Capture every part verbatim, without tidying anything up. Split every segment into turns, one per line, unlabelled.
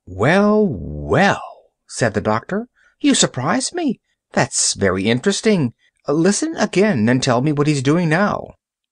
"Well, well," said the doctor, "you surprise me. That's very interesting. Listen again and tell me what he's doing now."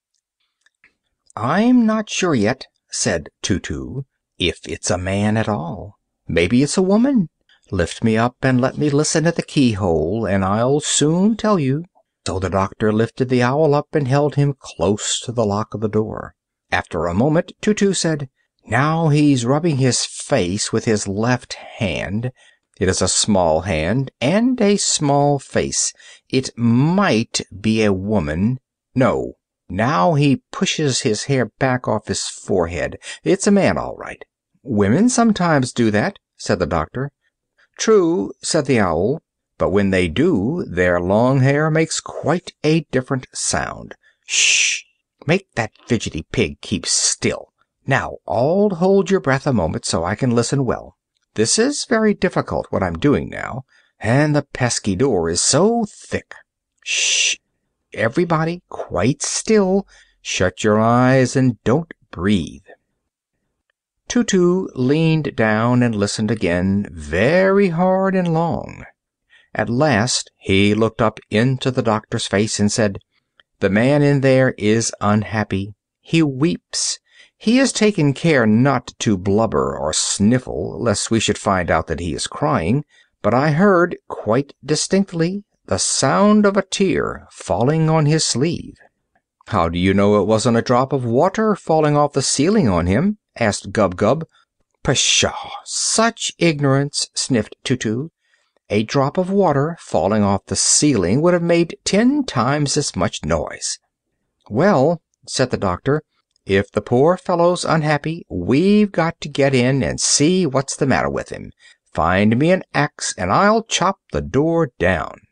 "I'm not sure yet," said Tutu, "if it's a man at all. Maybe it's a woman. Lift me up and let me listen at the keyhole, and I'll soon tell you." So the doctor lifted the Owl up and held him close to the lock of the door. After a moment Tutu said, "Now he's rubbing his face with his left hand. It is a small hand and a small face. It might be a woman. No. Now he pushes his hair back off his forehead. It's a man, all right." "Women sometimes do that," said the doctor. "True," said the Owl, "but when they do, their long hair makes quite a different sound. Shh! Make that fidgety pig keep still. Now, all hold your breath a moment so I can listen well. This is very difficult, what I'm doing now, and the pesky door is so thick. Shh! Everybody quite still. Shut your eyes and don't breathe." Tutu leaned down and listened again, very hard and long. At last he looked up into the doctor's face and said, "The man in there is unhappy. He weeps. He has taken care not to blubber or sniffle, lest we should find out that he is crying, but I heard, quite distinctly, the sound of a tear falling on his sleeve." "How do you know it wasn't a drop of water falling off the ceiling on him?" asked Gub-Gub. "Pshaw! Such ignorance!" sniffed Tutu. "A drop of water falling off the ceiling would have made ten times as much noise." "Well," said the doctor, "if the poor fellow's unhappy, we've got to get in and see what's the matter with him. Find me an axe and I'll chop the door down."